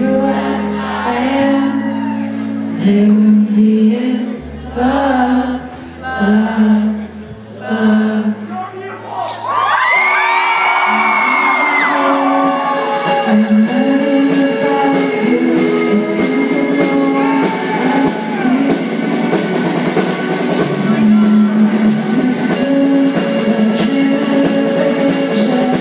you as I am, they will be in love, love, love. I'm learning about you, the things that no one else sees. It's too soon, I dream of adventure.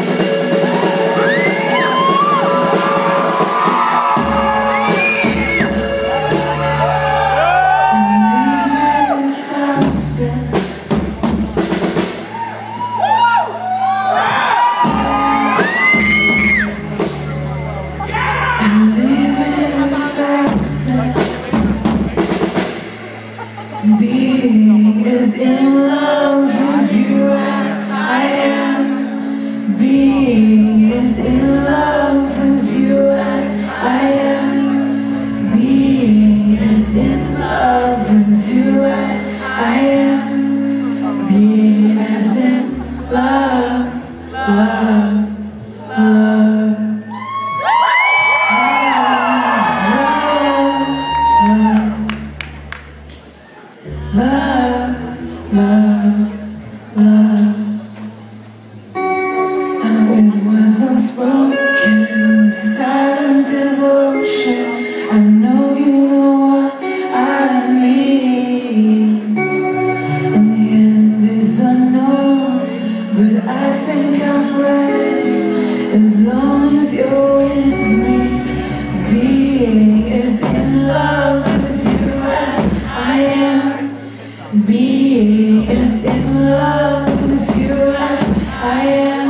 Being is in love with you as I am. Being is in love with you as I am. Being is in love with you as I am. Being as in love, love, love. Love, love, love. And with words unspoken, with silent devotion, I know you know what I mean. And the end is unknown, but I think I'm ready, as long as you're with me. Being is in love with you as I am. Being is in love with you as I am.